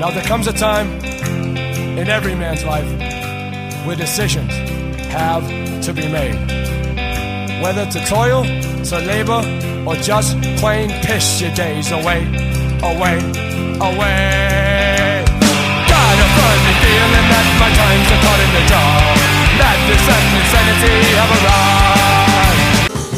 Now there comes a time in every man's life where decisions have to be made. Whether to toil, to labor, or just plain piss your days away, away, away. Got a funny feeling that my times are caught in the jar, that this insanity have arrived.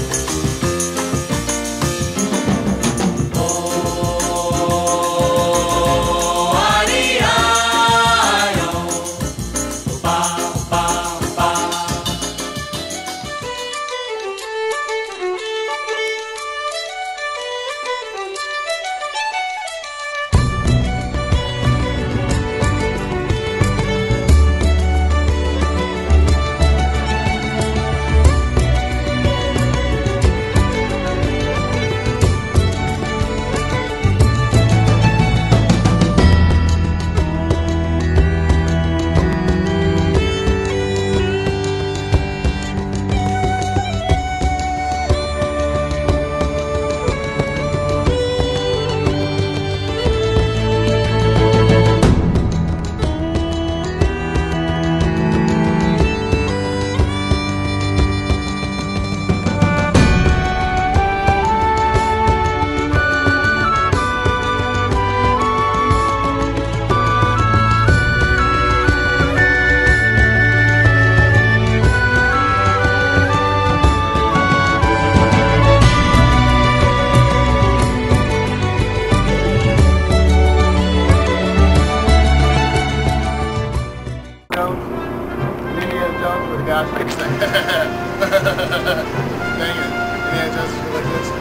Dang it. Indiana Jones is like this.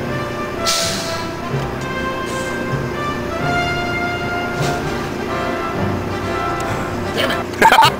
Damn it.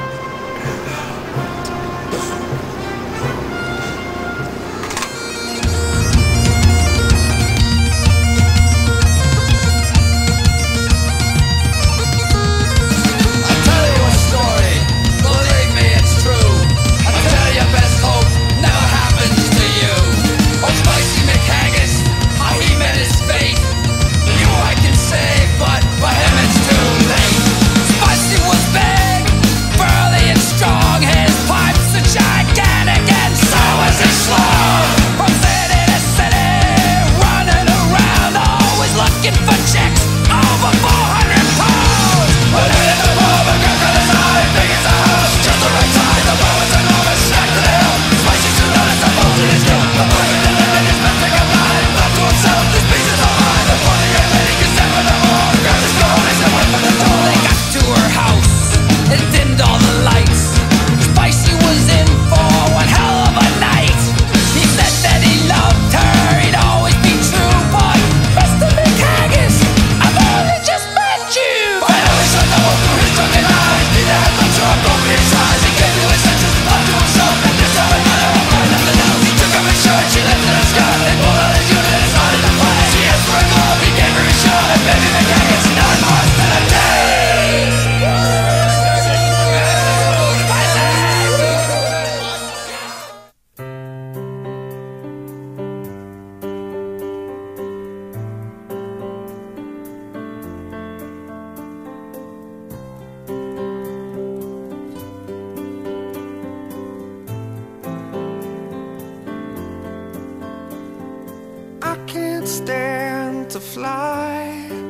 I can't stand to fly.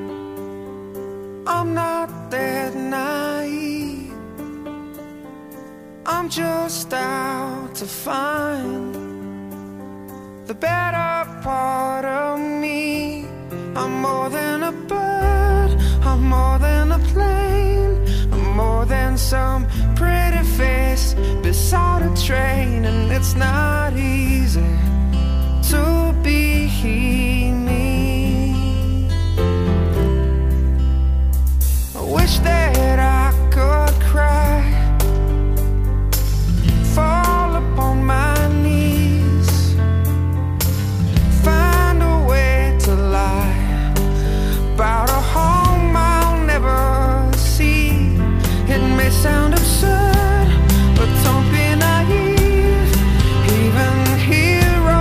I'm not that naive. I'm just out to find the better part of me. I'm more than a bird, I'm more than a plane, I'm more than some pretty face beside a train. And it's not easy to be me. I wish that I could cry, fall upon my knees, find a way to lie about a home I'll never see. It may sound absurd, but don't be naive. Even here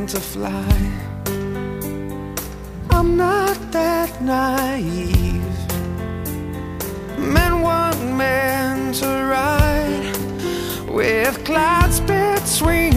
meant to fly. I'm not that naive. Men weren't meant to ride with clouds between